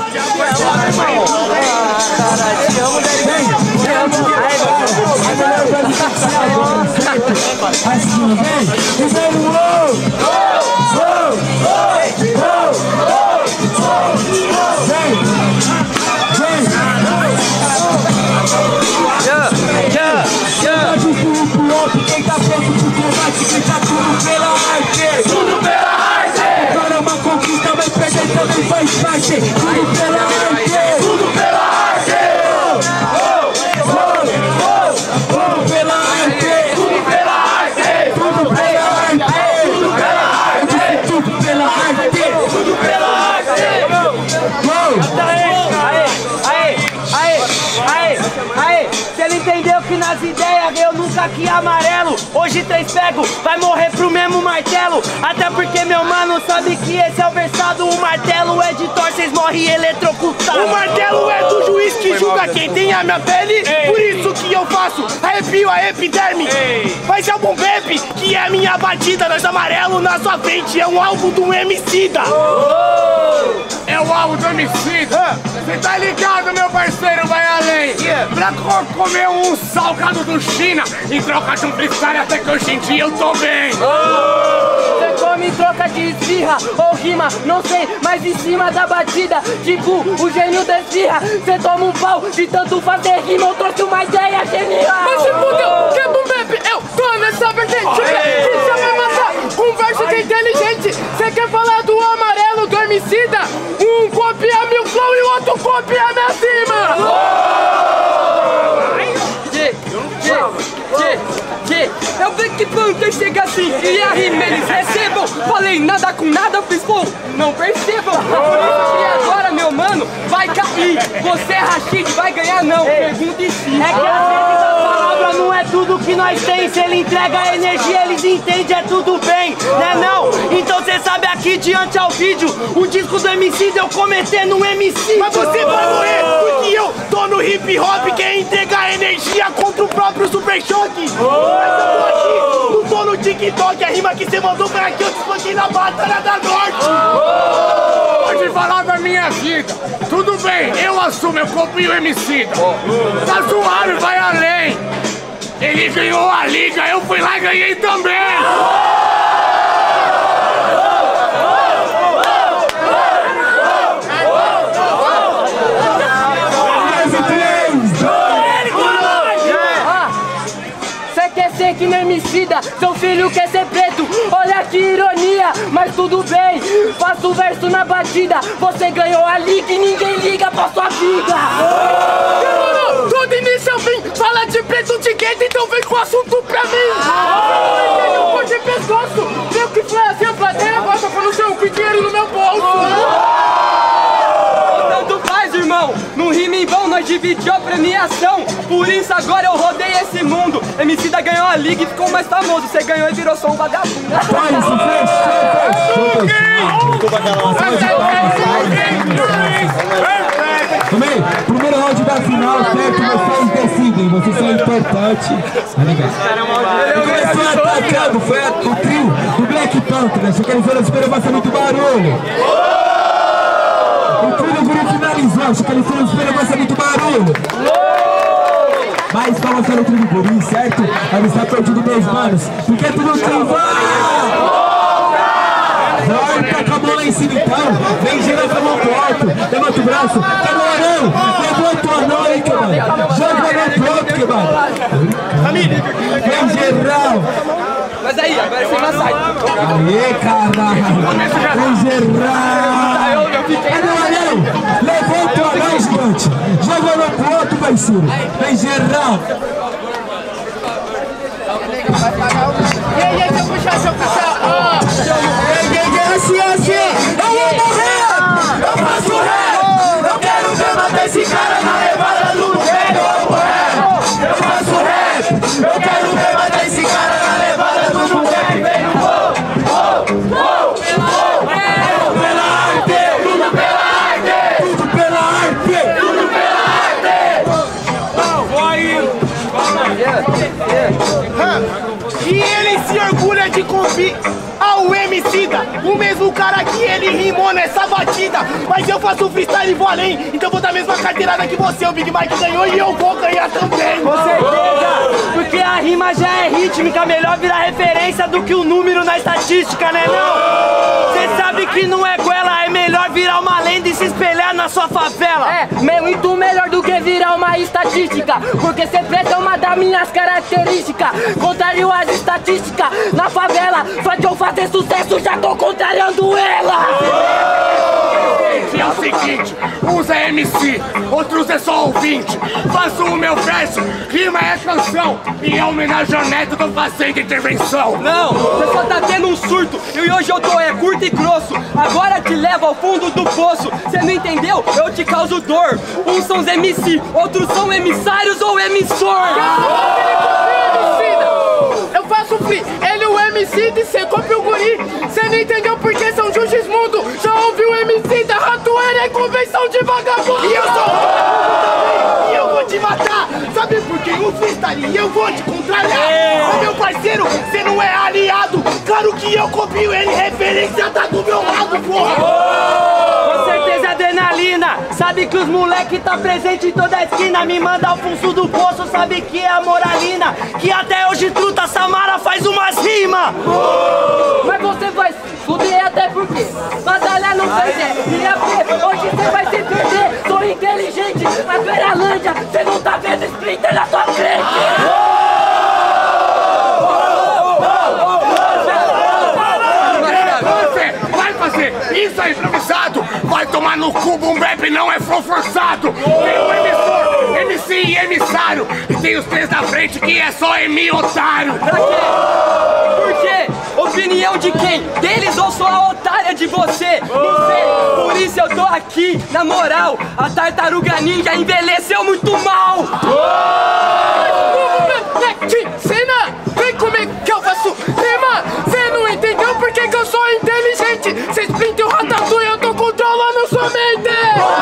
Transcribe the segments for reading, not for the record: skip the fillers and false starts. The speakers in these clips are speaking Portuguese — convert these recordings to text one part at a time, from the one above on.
Quem tá pronto pro combate, quem tá tudo pela arte. Tudo pela arte. Agora é uma conquista, vai perder também faz parte. Tudo pela arte. Tudo pela arte. Tudo pela arte. Tudo pela arte. Tudo pela arte. Tudo pela arte. Tudo pela arte. Tudo pela arte. Aê, se ele entendeu que nas ideias eu nunca que amarelo. Hoje 3 pego, vai morrer pro mesmo martelo. Até porque meu mano sabe que esse é o versado. O martelo é de Thor, cês morrem eletrocutados. O martelo é do juiz que julga quem tem a minha pele. Por isso que eu faço arrepio a epiderme. Vai ser o Boom Bap, que é a minha batida. Nós amarelo na sua frente, é um álbum do Emicida. É o álbum do Emicida. Cê tá ligado, meu parceiro, vai além. Pra comer um salgado do China em troca de um freestyle, até que hoje em dia eu tô bem. Cê come em troca de esfirra ou rima, não sei, mas em cima da batida, tipo o gênio da esfirra. Cê toma um pau de tanto fazer rima, eu trouxe uma ideia genial. Mas se fudeu, que Boom Bap, eu tô nessa vertente. Que chama massa, um verso que é inteligente. Cê quer falar do amarelo, do Emicida? Um copia meu flow e o outro copia minha cima. Eu vi que planta chega assim e a rima eles recebam. Falei nada com nada, fiz flow, não percebam. Por isso que agora, meu mano, vai cair. Você é Rashid, vai ganhar não, pergunte se. É que às vezes a palavra não é tudo que nós tem. Se ele entrega a energia, eles entendem, é tudo bem, né não? Então cê sabe aqui diante ao vídeo, o disco do MC eu cometendo um MC. Mas você vai morrer, porque eu tô no hip hop, quer entregar a energia contra o próprio Super Choque. Mas eu tô aqui, não tô no TikTok, a rima que você mandou pra aqui, eu desbanquei na Batalha da Norte. Pode falar da minha vida, tudo bem, eu assumo, eu copio o Emicida. Tá zoado, vai além. Ele ganhou a liga, eu fui lá e ganhei também. Que no Emicida, seu filho quer ser preto. Olha que ironia, mas tudo bem. Faço o verso na batida. Você ganhou a liga e ninguém liga pra sua vida. Tudo início ao fim, fala de preto de gueto, então vem com o assunto pra mim. Eu vou de pescoço, vê o que foi assim a plateia, bota pra no seu dinheiro no meu bolso. Tanto faz, irmão, no rima em vão nós dividimos a premiação. Por isso agora eu rodei esse mundo. Emicida ganhou a liga e ficou mais famoso. Você ganhou e virou só um vagabundo. Também, primeiro round da final, certo? Vocês decidem, vocês são importantes. Tá ligado? Começou atacando, foi o trio do Black Panther. Só que eles foram esperando passar muito barulho. O trio do grupo finalizou, só que eles foram esperando passar muito barulho. Mas vamos para o trio do guri, certo? Ele está perdido meus manos, porque é tudo trio. Volta com a mão lá em cima então, vem geral com a mão pro alto, levanta o braço, tá no arão, levanta o anão aí, quebrado, joga o anão pro alto, quebrado. Vem geral. Mas aí, agora você vai sair. Aê, caralho, vem geral. Cadê o anão? Levanta o anão, gigante, joga o anão pro alto, parceiro, vem geral. E aí, deixa eu puxar. Assim, eu vou morrer, eu faço rap, eu quero ver matar esse cara na levada do rap, eu faço rap, eu quero ver matar esse cara na levada do rap, vem no pela arte, tudo pela arte, tudo pela arte, tudo pela arte. E ele se orgulha de cumprir ao MC Emicida, o mesmo cara que ele rimou nessa batida. Mas eu faço freestyle e vou além, então vou dar a mesma carteirada que você. O Big Mike ganhou e eu vou ganhar também. Com certeza, porque a rima já é rítmica, melhor virar referência do que o número na estatística, né não? Cê sabe que não é goela, é melhor virar uma lenda e se espelhar na sua favela. É, muito melhor do que virar uma estatística, porque cê presta uma das minhas características. Contrário às estatísticas, na favela, só de eu fazer sucesso já tô contrariando ela. É o seguinte, uns é MC, outros é só ouvinte. Faço o meu verso, rima é canção, e em homenagem ao Neto tô fazendo intervenção. Não, você só tá tendo um surto, e hoje eu tô curto e grosso. Agora te levo ao fundo do poço, cê não entendeu? Eu te causo dor. Uns são os MC, outros são emissários ou emissor. Eu faço free, ele o MC de cê copia o guri. Cê não entendeu porque são justos mundo. Já ouviu o MC da ratoeira, é convenção de vagabundo. E eu sou também, e eu vou te matar. Sabe por quê? O freestyle e eu vou te contrariar. Ô meu parceiro, cê não é aliado. Claro que eu copio ele, referência tá do meu lado, porra. Com certeza adrenalina, sabe que os moleque tá presente em toda a esquina. Me manda ao fundo do poço, sabe que é a moralina. Que até hoje truta, Samara faz umas rimas. Mas você vai fuder até porque batalha não faz e a hoje você vai se perder. Sou inteligente, na Peralândia, você não tá vendo Splinter na sua frente. Isso é improvisado, vai tomar no cu, boom bap não é flow forçado. Tem o emissor, MC e emissário, e tem os três da frente que é só emi otário. Pra quê? Por quê? Opinião de quem? Deles ou sou a otária de você? Não sei, por isso eu tô aqui, na moral. A tartaruga ninja envelheceu muito mal. Cena, vem comigo que eu faço rima. Cê não entendeu porque que eu sou inteligente. Cê splinter o ratatouille, eu tô controlando sua mente.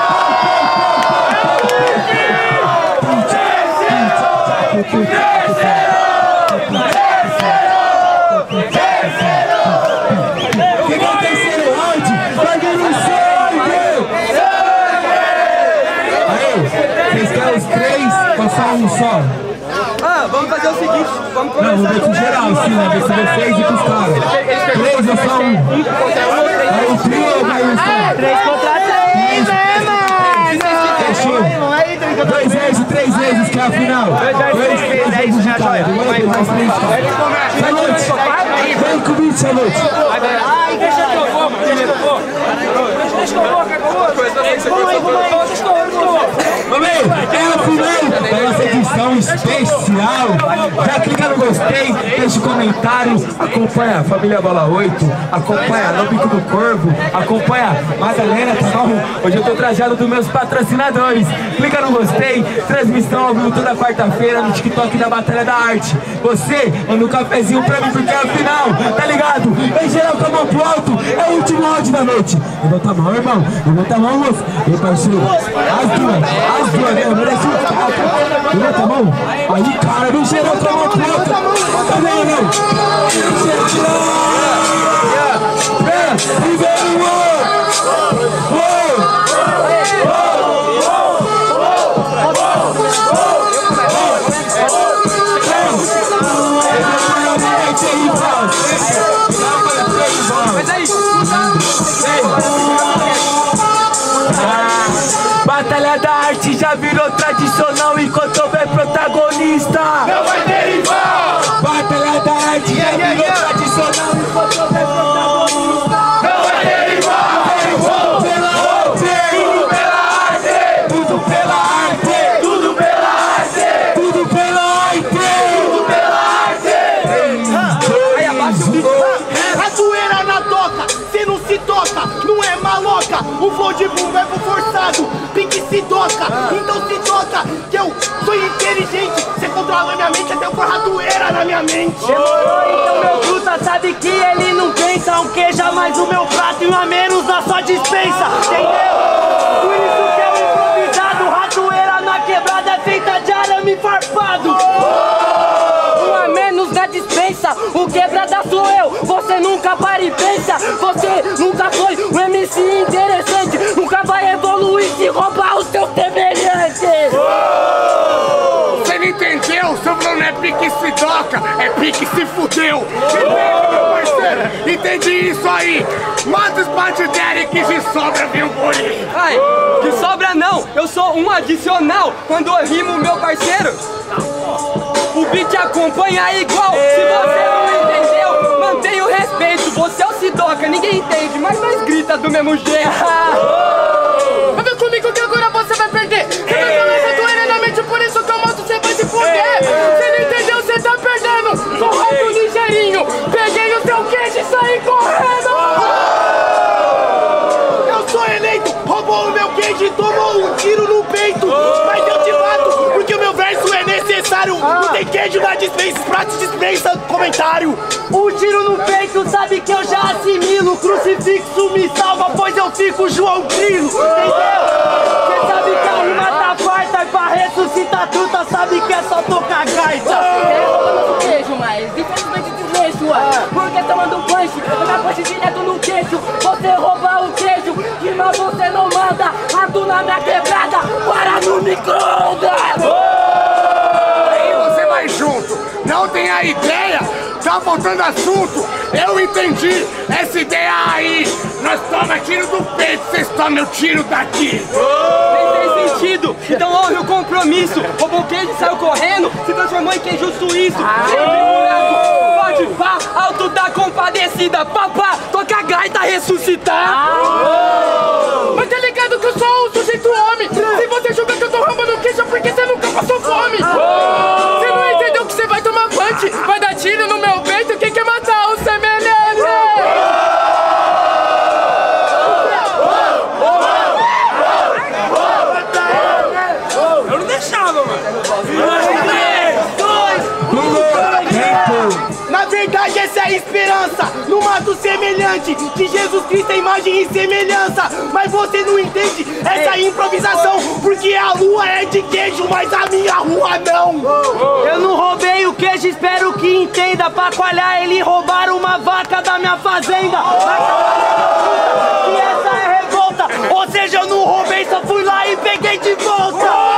Vocês querem os três ou só um só? Vamos fazer o seguinte, vamos Não, começar. vou ver em geral, sim, né? Ver se vocês e com os caras. Três ou só um? Aí o trio ou vai um só? 3 contra 3, né, mano? Fechou. 2 vezes, 3 vezes, que é a final. 2 vezes, é isso, já joia. Vai, Noite. Vem comigo, essa noite. Ai, deixa que eu vou, mano. Deixa que eu vou. Deixa que eu vou, cara. Vamos aí. Deixa que eu vou. É a final da nossa edição especial. Já clica no gostei, deixa o comentário, acompanha a Família Bola 8, acompanha No Bico do Corvo, acompanha Madalena, tá bom? Hoje eu tô trajado dos meus patrocinadores. Clica no gostei, transmissão ao vivo toda quarta-feira no TikTok da Batalha da Arte. Você manda um cafezinho pra mim porque é a final, tá ligado? Vem geral com a mão pro alto, é o último áudio da noite. Levanta a mão, irmão, levanta a mão, moço. Ei, parceiro, as duas, né? Merece um taco. Levanta a mão. Aí, cara, vem geral com a mão pro alto. Tá vendo, não? E vem o Batalha da Arte já virou tradicional enquanto houver protagonista. Não vai ter rival. Batalha da Arte já virou tradicional enquanto houver protagonista. Não vai ter rival. Tudo pela arte. Tudo pela arte. Tudo pela arte. Tudo pela arte. Tudo pela arte. Aí abaixa o bico. Ratoeira na toca, cê não se toca, não é maloca. O flow de boom é pro forçado, pique se toca, então se toca. Que eu sou inteligente, cê controla minha mente, até eu for ratoeira na minha mente. Demorou, então meu truta sabe que ele não pensa. Um queijo a mais no meu prato e um a menos na sua dispensa, entendeu? Por isso que é um improvisado. Ratoeira na quebrada é feita de arame farpado. Um a menos na dispensa, o quebrada sou eu, você nunca para e pensa. se roubar o seu semelhante. Você não entendeu? Seu nome é pique se doca, é pique se fudeu. Entendeu, meu parceiro? Entendi isso aí. Mata os patidérios que de sobra vem um bolinho. Ai, de sobra não, eu sou um adicional. Quando eu rimo, meu parceiro, o beat acompanha igual. Se você não entendeu, mantenha o respeito. Você é o Sidoca, ninguém entende, mas nós grita do mesmo jeito. Vem comigo que agora você vai perder. Você vai começar a doer na mente, por isso que eu mostro, você vai se fuder. Você não entendeu, você tá perdendo. Sou rato ligeirinho, peguei o seu queijo e saí correndo. Eu sou eleito, roubou o meu queijo e tomou um tiro no peito. Mas eu te mato, porque o meu verso é necessário. Não tem queijo na dispensa, pratos dispensa comentário. Um tiro no peito, sabe que eu já assimilo. Crucifixo me salva, pois eu fico João Grilo. Entendeu? Cê sabe que a rima tá farta. E pra ressuscitar truta, sabe que é só tocar gaita. Eu não queijo, mas infelizmente desleixo. Porque tomando um punch, eu dá punch direto no queijo. Você rouba o queijo, que mal você não manda. Rato na minha quebrada, para no micro-ondas. Aí você vai junto, não tem a ideia, tá faltando assunto. Eu entendi essa ideia aí. Nós toma tiro do peito, vocês tomam o tiro daqui. Nem tem sentido, então honre o compromisso. Roubou o queijo e saiu correndo, se transformou em queijo suíço. Pode pá, alto da compadecida. Papá, toca a gaita ressuscitar. Mas tá ligado que eu sou um sujeito homem. Se você julga que eu tô roubando queijo, é porque você nunca passou fome. Você não entendeu que você vai tomar punch, vai dar tiro no meu peito. Quem quer matar o semelhante? Eu não deixava, mano. Na verdade essa é a esperança, no mato semelhante, de Jesus Cristo é imagem e semelhança. Mas você não entende essa improvisação, porque a lua é de queijo, mas a minha rua não. Eu não roubei o queijo, espero que entenda. Pra coalhar ele roubaram uma vaca da minha fazenda. E essa é revolta, ou seja, eu não roubei, só fui lá e peguei de volta.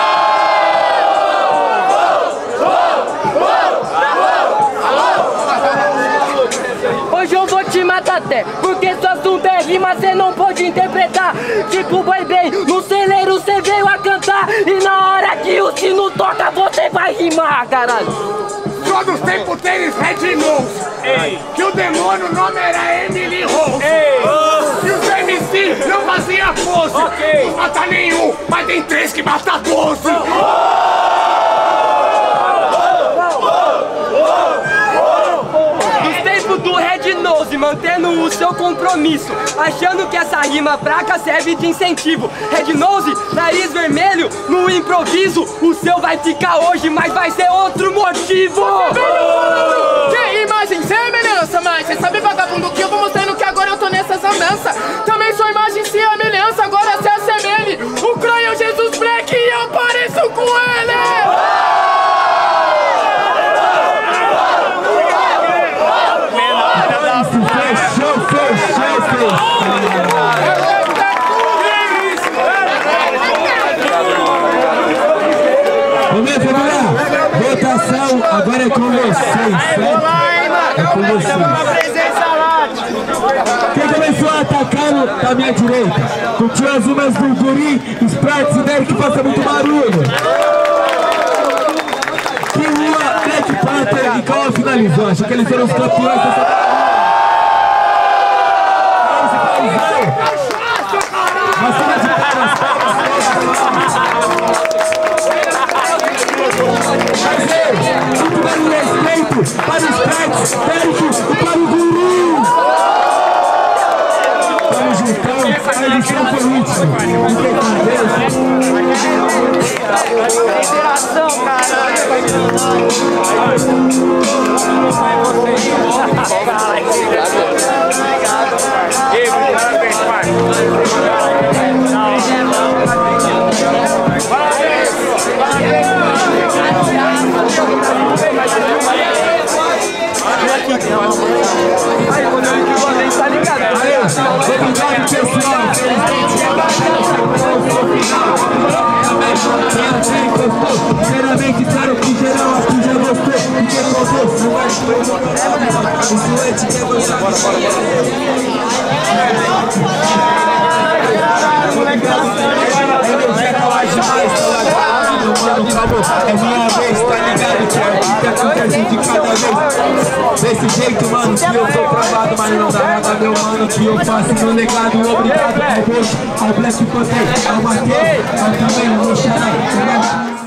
Hoje eu vou te matar até, porque seu assunto é rima, cê não pode interpretar. Tipo boi bem, no celeiro cê veio a cantar, e na hora que o sino toca você vai rimar, caralho. Todos os tempos tênis Red Nose. Que o demônio, o nome era Emily Rose. E os MC não fazia pose. Não mata nenhum, mas tem 3 que mata 12. Do Red Nose, mantendo o seu compromisso, achando que essa rima fraca serve de incentivo. Red Nose, nariz vermelho, no improviso, o seu vai ficar hoje, mas vai ser outro motivo. Que imagem, semelhança, mas cê sabe, vagabundo, que eu vou mostrando que agora eu tô nessas andanças. Também sou imagem, semelhança, agora se assemelhe. O Croy é o Jesus Black e eu pareço com ele. Votação agora é com vocês, certo? É com vocês. Quem começou a atacar da minha direita? Curtiu as umas do Guri, Sprats e Derek que passa muito barulho. Que Lua, Black Panther e Cauã finalizou. Acho que eles foram os campeões dessa... Muito bem, respeito para os Sprats, Derek e para o Guru. Vamos juntão, a edição foi última. Interação, caralho. Obrigado, pessoal. Influente que é você. É minha vez, tá ligado? Que a vida acontece de cada vez. Desse jeito, mano, que eu tô travado, mas não dá nada, meu mano, que eu faço meu legado. Obrigado ao Bolt, ao Black Panther, ao Matheus, ao também, ao Xará.